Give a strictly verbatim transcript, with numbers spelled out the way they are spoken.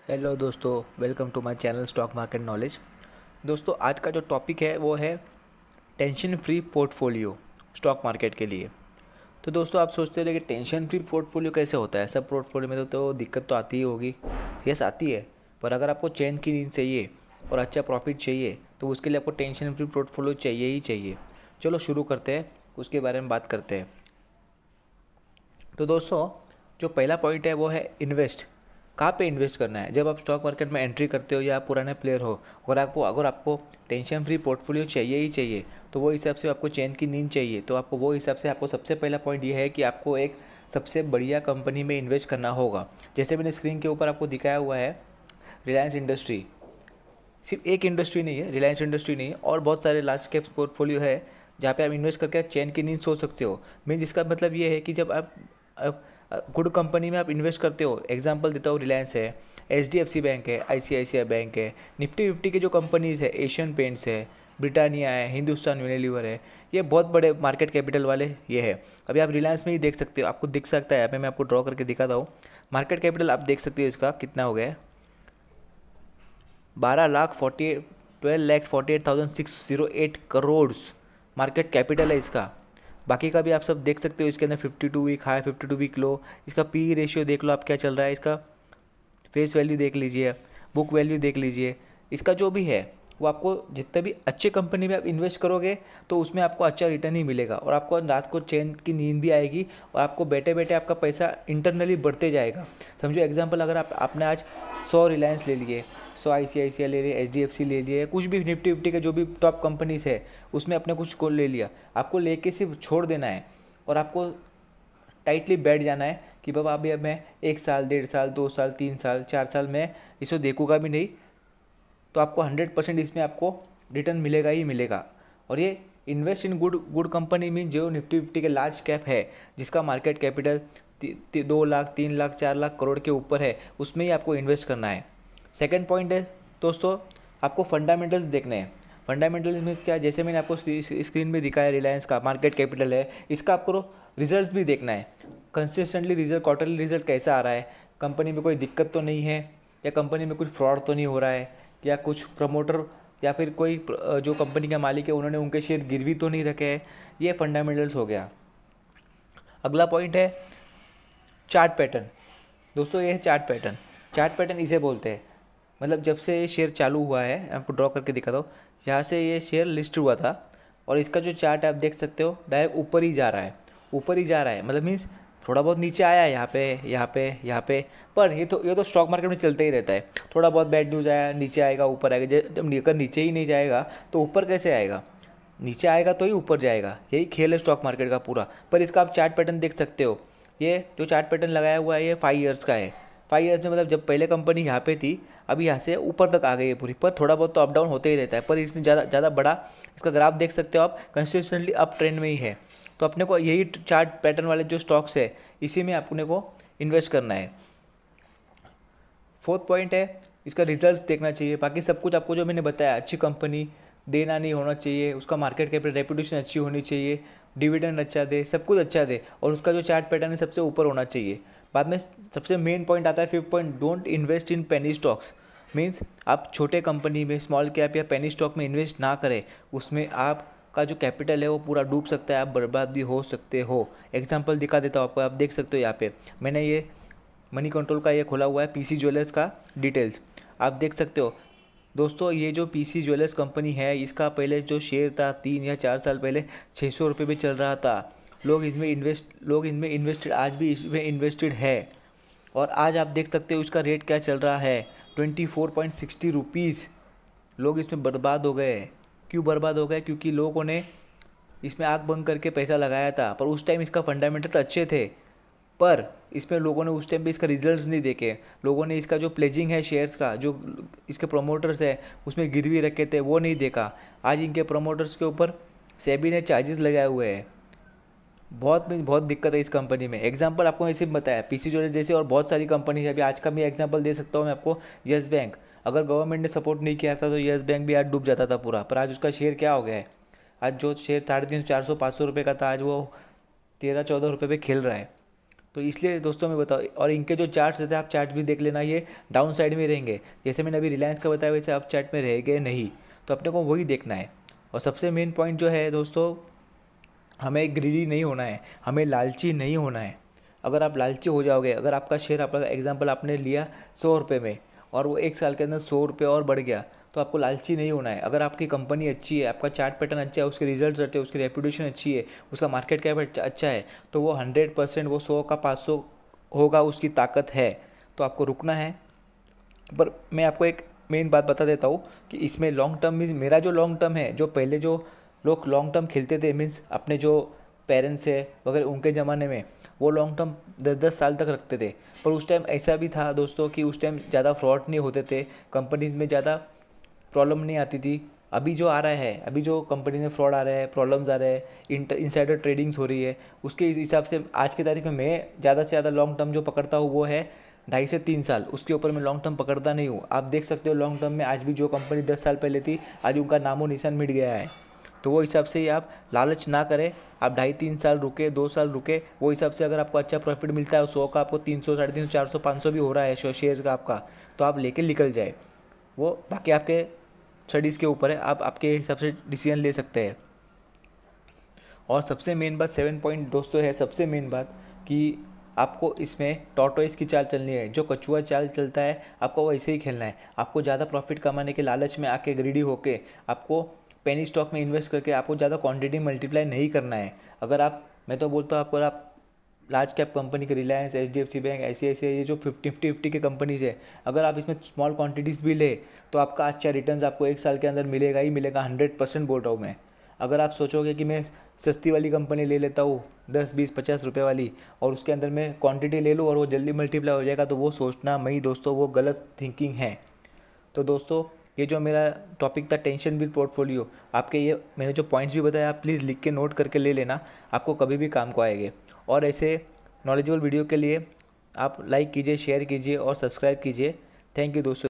Hello दोस्तों, welcome to my channel stock market knowledge. दोस्तों, आज का जो टॉपिक है वो है tension free portfolio stock market के लिए। तो दोस्तों, आप सोचते रहे कि टेंशन फ्री पोर्टफोलियो कैसे होता है। सब पोर्टफोलियो में तो, तो दिक्कत तो आती ही होगी। यस, आती है। पर अगर आपको चैन की नींद चाहिए और अच्छा प्रॉफिट चाहिए तो उसके लिए आपको टेंशन फ्री पोर्टफोलियो चाहिए ही चाहिए। चलो शुरू करते हैं, उसके बारे में बात करते हैं। तो दोस्तों, जो पहला पॉइंट है वो है इन्वेस्ट। कहाँ पे इन्वेस्ट करना है। जब आप स्टॉक मार्केट में एंट्री करते हो या आप पुराने प्लेयर हो, अगर आपको अगर आपको टेंशन फ्री पोर्टफोलियो चाहिए ही चाहिए तो वो हिसाब से आपको चैन की नींद चाहिए, तो आपको वो हिसाब से आपको सबसे पहला पॉइंट ये है कि आपको एक सबसे बढ़िया कंपनी में इन्वेस्ट करना होगा। जैसे मैंने स्क्रीन के ऊपर आपको दिखाया हुआ है, रिलायंस इंडस्ट्री। सिर्फ एक इंडस्ट्री नहीं है, रिलायंस इंडस्ट्री नहीं है, और बहुत सारे लार्ज कैप पोर्टफोलियो है जहाँ पे आप इन्वेस्ट करके चैन की नींद सो सकते हो। मीन जिसका मतलब ये है कि जब आप, आप गुड कंपनी में आप इन्वेस्ट करते हो, एग्जांपल देता हूँ, रिलायंस है, H D F C bank है, I C I C I bank है, निफ्टी फिफ्टी के जो कंपनीज़ है, एशियन पेंट्स है, ब्रिटानिया है, हिंदुस्तान यूनिलीवर है, ये बहुत बड़े मार्केट कैपिटल वाले ये है। अभी आप रिलायंस में ही देख सकते हो, आपको दिख सकता है, यहाँ पे मैं आपको ड्रॉ करके दिखाता हूँ। मार्केट कैपिटल आप देख सकते हो इसका कितना हो गया है, बारह lakh forty twelve lakhs forty eight thousand six zero eight crore market capital है इसका। बाकी का भी आप सब देख सकते हो, इसके अंदर fifty two week high, fifty two week low, इसका पी रेशियो देख लो आप क्या चल रहा है, इसका फेस वैल्यू देख लीजिए, बुक वैल्यू देख लीजिए, इसका जो भी है वो आपको जितने भी अच्छे कंपनी में आप इन्वेस्ट करोगे तो उसमें आपको अच्छा रिटर्न ही मिलेगा, और आपको रात को चैन की नींद भी आएगी, और आपको बैठे बैठे आपका पैसा इंटरनली बढ़ते जाएगा। समझो एग्जांपल, अगर आप आपने आज सौ रिलायंस ले लिए, सौ आई सी आई सी आई ले लिए, एच डी एफ सी ले लिए, कुछ भी निफ्टी फिफ्टी के जो भी टॉप कंपनीज है उसमें अपने कुछ को ले लिया, आपको लेके सिर्फ छोड़ देना है और आपको टाइटली बैठ जाना है कि बाबा अभी अब मैं एक साल, डेढ़ साल, दो साल, तीन साल, चार साल में इसको देखूंगा भी नहीं, तो आपको हंड्रेड परसेंट इसमें आपको रिटर्न मिलेगा ही मिलेगा। और ये invest in good good company mean जो निफ्टी फिफ्टी के लार्ज कैप है, जिसका मार्केट कैपिटल दो लाख, तीन लाख, चार लाख करोड़ के ऊपर है, उसमें ही आपको इन्वेस्ट करना है। सेकेंड पॉइंट है दोस्तों, आपको फंडामेंटल्स देखने हैं। फंडामेंटल्स मीन्स क्या, जैसे मैंने आपको स्क्रीन में दिखाया, रिलायंस का मार्केट कैपिटल है, इसका आपको रिजल्ट्स भी देखना है। कंसिस्टेंटली रिजल्ट, क्वार्टरली रिजल्ट कैसा आ रहा है, कंपनी में कोई दिक्कत तो नहीं है, या कंपनी में कुछ फ्रॉड तो नहीं हो रहा है, या कुछ प्रमोटर या फिर कोई जो कंपनी का मालिक है उन्होंने उनके शेयर गिरवी तो नहीं रखे हैं। ये फंडामेंटल्स हो गया। अगला पॉइंट है चार्ट पैटर्न। दोस्तों, ये है चार्ट पैटर्न। चार्ट पैटर्न इसे बोलते हैं, मतलब जब से ये शेयर चालू हुआ है, आपको ड्रॉ करके दिखाता हूँ, यहाँ से ये शेयर लिस्ट हुआ था और इसका जो चार्ट है आप देख सकते हो, डायरेक्ट ऊपर ही जा रहा है, ऊपर ही जा रहा है, मतलब मीन्स थोड़ा बहुत नीचे आया है, यहाँ पे यहाँ पे यहाँ पे, पर ये तो ये तो स्टॉक मार्केट में चलते ही रहता है। थोड़ा बहुत बैड न्यूज़ आया, नीचे आएगा, ऊपर आएगा। जब अगर नीचे ही नहीं जाएगा तो ऊपर कैसे आएगा, नीचे आएगा तो ही ऊपर जाएगा। यही खेल है स्टॉक मार्केट का पूरा। पर इसका आप चार्ट पैटर्न देख सकते हो, ये जो चार्ट पैटर्न लगाया हुआ है ये फाइव ईयर्स का है। फाइव ईयर्स में मतलब जब पहले कंपनी यहाँ पे थी, अभी यहाँ से ऊपर तक आ गई है पूरी, पर थोड़ा बहुत तो अप डाउन होते ही रहता है, पर इसने ज़्यादा ज़्यादा बड़ा, इसका ग्राफ देख सकते हो आप, कंसिस्टेंटली अप ट्रेंड में ही है। तो अपने को यही चार्ट पैटर्न वाले जो स्टॉक्स है इसी में अपने को इन्वेस्ट करना है। फोर्थ पॉइंट है, इसका रिजल्ट्स देखना चाहिए। बाकी सब कुछ आपको जो मैंने बताया, अच्छी कंपनी, देना नहीं होना चाहिए, उसका मार्केट कैपिटल रेपुटेशन अच्छी होनी चाहिए, डिविडेंड अच्छा दे, सब कुछ अच्छा दे, और उसका जो चार्ट पैटर्न है सबसे ऊपर होना चाहिए। बाद में सबसे मेन पॉइंट आता है fifth point, don't invest in penny stocks. Means आप छोटे कंपनी में, स्मॉल कैप या पेनी स्टॉक में इन्वेस्ट ना करें, उसमें आप का जो कैपिटल है वो पूरा डूब सकता है, आप बर्बाद भी हो सकते हो। एग्जांपल दिखा देता हूँ आपको, आप देख सकते हो यहाँ पे मैंने ये मनी कंट्रोल का ये खोला हुआ है, पीसी ज्वेलर्स का डिटेल्स आप देख सकते हो। दोस्तों, ये जो पीसी ज्वेलर्स कंपनी है, इसका पहले जो शेयर था तीन या चार साल पहले छः सौ रुपये में चल रहा था। लोग इसमें इन्वेस्ट लोग इनमें इन्वेस्टेड, आज भी इसमें इन्वेस्टेड है, और आज आप देख सकते हो इसका रेट क्या चल रहा है, twenty four point sixty rupees. लोग इसमें बर्बाद हो गए। क्यों बर्बाद हो गए? क्योंकि लोगों ने इसमें आग बंद करके पैसा लगाया था, पर उस टाइम इसका फंडामेंटल तो अच्छे थे, पर इसमें लोगों ने उस टाइम पे इसका रिजल्ट्स नहीं देखे। लोगों ने इसका जो प्लेजिंग है शेयर्स का, जो इसके प्रोमोटर्स है उसमें गिरवी रखे थे, वो नहीं देखा। आज इनके प्रोमोटर्स के ऊपर सेबी ने चार्जेस लगाए हुए हैं। बहुत बहुत दिक्कत है इस कंपनी में। एग्जांपल आपको ऐसे बताया, पीसी ज्वेलर्स जैसे और बहुत सारी कंपनी है। अभी आज का मैं एग्जांपल दे सकता हूँ मैं आपको, यस बैंक। अगर गवर्नमेंट ने सपोर्ट नहीं किया था तो यस बैंक भी आज डूब जाता था पूरा, पर आज उसका शेयर क्या हो गया है, आज जो शेयर साढ़े तीन सौ, चार सौ, पाँच सौ रुपये का था, आज वो तेरह चौदह रुपये पे खेल रहा है। तो इसलिए दोस्तों मैं बताऊँ, और इनके जो चार्ट्स रहते हैं आप चार्ट भी देख लेना, ये डाउन साइड में रहेंगे। जैसे मैंने अभी रिलायंस का बताया वैसे आप चार्ट में रहेंगे नहीं, तो अपने को वही देखना है। और सबसे मेन पॉइंट जो है दोस्तों, हमें ग्रीडी नहीं होना है, हमें लालची नहीं होना है। अगर आप लालची हो जाओगे, अगर आपका शेयर, आपका एग्जांपल आपने लिया सौ रुपये में और वो एक साल के अंदर सौ रुपये और बढ़ गया, तो आपको लालची नहीं होना है। अगर आपकी कंपनी अच्छी है, आपका चार्ट पैटर्न अच्छा है, उसके रिजल्ट्स अच्छे हैं, उसकी रेपुटेशन अच्छी है, उसका मार्केट कैप अच्छा है, तो वो हंड्रेड परसेंट वो सौ का पाँच सौ होगा, उसकी ताकत है। तो आपको रुकना है। पर मैं आपको एक मेन बात बता देता हूँ कि इसमें लॉन्ग टर्म मीन्स, मेरा जो लॉन्ग टर्म है, जो पहले जो लोग लॉन्ग टर्म खेलते थे मीन्स अपने जो पेरेंट्स है वगैरह उनके ज़माने में, वो लॉन्ग टर्म दस दस साल तक रखते थे। पर उस टाइम ऐसा भी था दोस्तों कि उस टाइम ज़्यादा फ्रॉड नहीं होते थे, कंपनीज में ज़्यादा प्रॉब्लम नहीं आती थी। अभी जो आ रहा है, अभी जो कंपनी में फ्रॉड आ रहा है, प्रॉब्लम्स आ रहे हैं, इंटर इनसाइडर ट्रेडिंग्स हो रही है, उसके हिसाब से आज की तारीख में मैं ज़्यादा से ज़्यादा लॉन्ग टर्म जो पकड़ता हूँ वो है ढाई से तीन साल। उसके ऊपर मैं लॉन्ग टर्म पकड़ता नहीं हूँ। आप देख सकते हो लॉन्ग टर्म में आज भी जो कंपनी दस साल पहले थी, आज उनका नामो निशान मिट गया है। तो वो हिसाब से ही आप लालच ना करें, आप ढाई तीन साल रुके, दो साल रुके, वो हिसाब से अगर आपको अच्छा प्रॉफिट मिलता है, सौ का आपको तीन सौ साढ़े तीन सौ चार सौ पाँच सौ भी हो रहा है शेयर्स का आपका, तो आप लेके निकल जाए। वो बाकी आपके स्टडीज़ के ऊपर है, आप आपके हिसाब से डिसीजन ले सकते हैं। और सबसे मेन बात, सेवन पॉइंट दोस्तों है सबसे मेन बात, कि आपको इसमें टॉर्टोइस की चाल चलनी है। जो कछुआ चाल चलता है आपको वैसे ही खेलना है। आपको ज़्यादा प्रॉफिट कमाने के लालच में आके ग्रीडी होके आपको पेनी स्टॉक में इन्वेस्ट करके आपको ज़्यादा क्वांटिटी मल्टीप्लाई नहीं करना है। अगर आप, मैं तो बोलता हूँ आपको, आप लार्ज कैप कंपनी के Reliance, H D F C bank, ऐसी ऐसी ये जो फिफ्टी फिफ्टी फिफ्टी के कंपनीज है, अगर आप इसमें स्मॉल क्वांटिटीज़ भी ले तो आपका अच्छा रिटर्न्स आपको एक साल के अंदर मिलेगा ही मिलेगा, हंड्रेड परसेंट बोल रहा हूँ मैं। अगर आप सोचोगे कि मैं सस्ती वाली कंपनी ले लेता हूँ दस बीस पचास रुपये वाली और उसके अंदर मैं क्वांटिटी ले लूँ और वो जल्दी मल्टीप्लाई हो जाएगा, तो वो सोचना मई दोस्तों, वो गलत थिंकिंग है। तो दोस्तों ये जो मेरा टॉपिक था टेंशन बिल पोर्टफोलियो, आपके ये मैंने जो पॉइंट्स भी बताया आप प्लीज़ लिख के नोट करके ले लेना, आपको कभी भी काम को आएंगे। और ऐसे नॉलेजेबल वीडियो के लिए आप लाइक कीजिए, शेयर कीजिए और सब्सक्राइब कीजिए। थैंक यू दोस्तों।